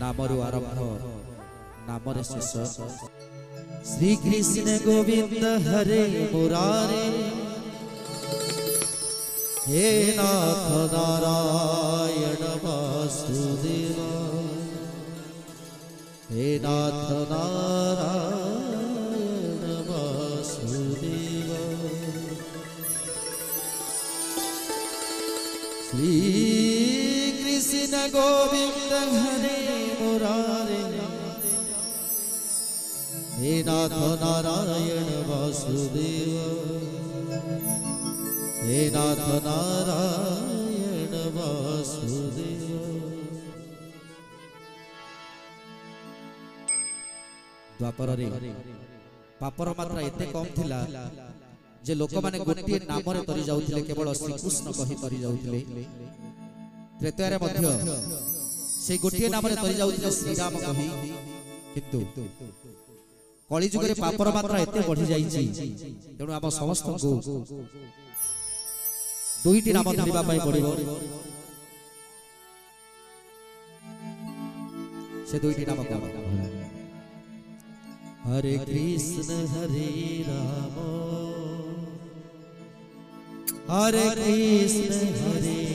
नामरु आरंभ नामरे शेष। श्री कृष्ण गोविंद हरे मुरारे हे नाथ नारायण वासुदेव हे नाथ नारायण वासुदेव। श्री कृष्ण गोविंद हरे मुरारे हे नाथ नारायण वासुदेव हे नाथ नारायण वासुदेव। द्वापर पापर मात्रा एते कम थिला जे लोक माने गोटे नाम रे तरी जाउथिले केवल श्री कृष्ण कहि तरी जाउथिले। त्रेतया रे मध्य से गोटे नाम रे तरी जाउथिले श्री राम कहि। किंतु कली जुग रे पापर मात्रा एते बढ़ी जाईची तेणु आम समस्त को दुईटी नाम धरिबा पई पड़िबो। से दुईटी नाम कोन? हरे कृष्ण हरे राम हरे कृष्ण हरे